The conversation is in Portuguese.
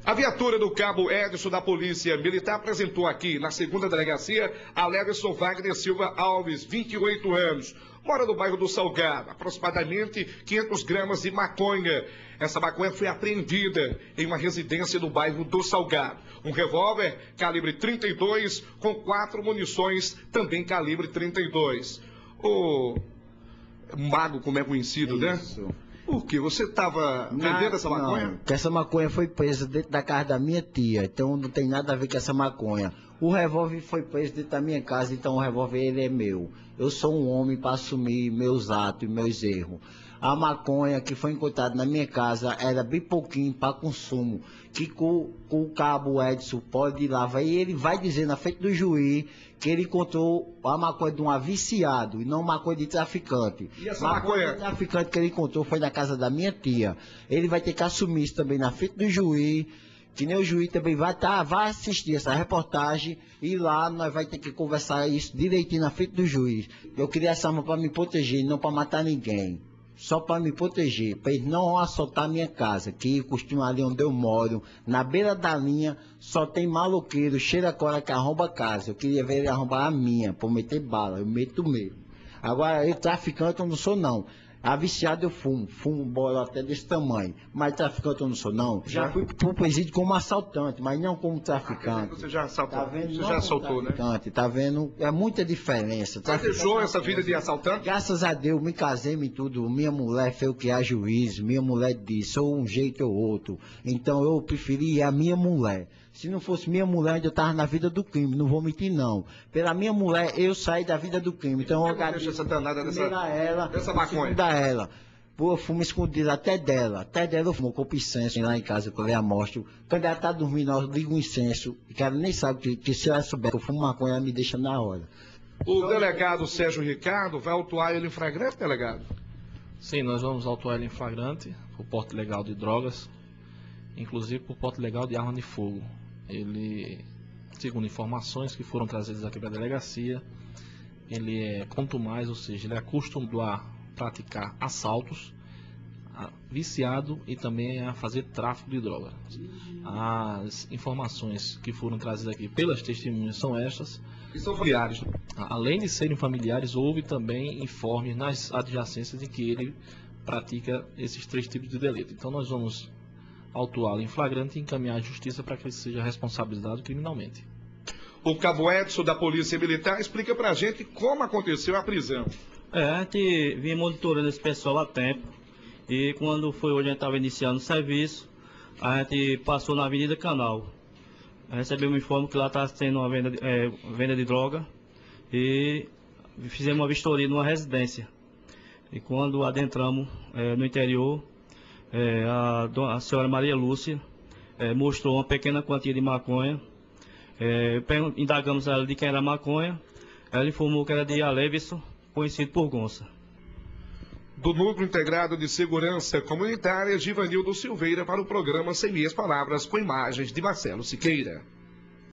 A viatura do cabo Edson da Polícia Militar apresentou aqui, na segunda delegacia, a Leverson Wagner Silva Alves, 28 anos. Mora no bairro do Salgado, aproximadamente 500 gramas de maconha. Essa maconha foi apreendida em uma residência no bairro do Salgado. Um revólver calibre 32 com 4 munições, também calibre 32. O Mago, como é conhecido, né? Isso. Por quê? Você estava vendendo essa maconha? Não, que essa maconha foi presa dentro da casa da minha tia, então não tem nada a ver com essa maconha. O revólver foi preso dentro da minha casa, então o revólver ele é meu. Eu sou um homem para assumir meus atos e meus erros. A maconha que foi encontrada na minha casa era bem pouquinho para consumo, que com o cabo Edson pode ir lá, e ele vai dizer na frente do juiz que ele encontrou a maconha de um viciado e não maconha de traficante. E essa maconha de traficante que ele encontrou foi na casa da minha tia. Ele vai ter que assumir isso também na frente do juiz, que nem o juiz também vai assistir essa reportagem e lá nós vai ter que conversar isso direitinho na frente do juiz. Eu queria essa arma para me proteger, não para matar ninguém. Só para me proteger, para eles não assaltar a minha casa, que costuma ali onde eu moro, na beira da linha, só tem maloqueiro, cheira cola que arromba a casa. Eu queria ver ele arrombar a minha, para meter bala, eu meto mesmo. Agora, eu traficante eu não sou não. A viciado eu fumo bola até desse tamanho, mas traficante eu não sou não. Já fui pro presídio como assaltante, mas não como traficante. Você já assaltou? Tá vendo? Você Não já como assaltou, né? traficante, tá vendo? É muita diferença. Você deixou essa vida de assaltante? Graças a Deus, me casei e tudo. Minha mulher fez o que há juízo. Minha mulher disse, ou um jeito ou outro. Então eu preferi a minha mulher. Se não fosse minha mulher, ainda estava na vida do crime. Não vou mentir, não. Pela minha mulher, eu saí da vida do crime. Então eu agradeço essa danada dessa maconha. Da ela. Pô, eu fumo escondido até dela eu fumo com incenso lá em casa, que eu a mostro. Quando ela tá dormindo, eu ligo o incenso, que ela nem sabe que se ela souber que eu fumo maconha, ela me deixa na hora. O delegado Sérgio Ricardo vai autuar ele em flagrante, delegado? Sim, nós vamos autuar ele em flagrante, por porte ilegal de drogas, inclusive por porte ilegal de arma de fogo. Ele, segundo informações que foram trazidas aqui para a delegacia, ele é contumaz, ou seja, ele é acostumado a praticar assaltos, viciado e também a fazer tráfico de droga. As informações que foram trazidas aqui pelas testemunhas são estas. E são familiares. Além de serem familiares, houve também informes nas adjacências em que ele pratica esses 3 tipos de delito. Então nós vamos autuá-lo em flagrante e encaminhar à justiça para que ele seja responsabilizado criminalmente. O cabo Edson da Polícia Militar explica pra gente como aconteceu a prisão. A gente vinha monitorando esse pessoal há tempo e quando foi hoje a gente estava iniciando o serviço, a gente passou na Avenida Canal. Recebemos um informe que lá está tendo uma venda de droga e fizemos uma vistoria numa residência. E quando adentramos no interior, a senhora Maria Lúcia mostrou uma pequena quantia de maconha. Indagamos ela de quem era a maconha. Ela informou que era de Leverson, conhecido por Gonça. Do Núcleo Integrado de Segurança Comunitária, Givanildo Silveira para o programa Sem Meias Palavras, com imagens de Marcelo Siqueira.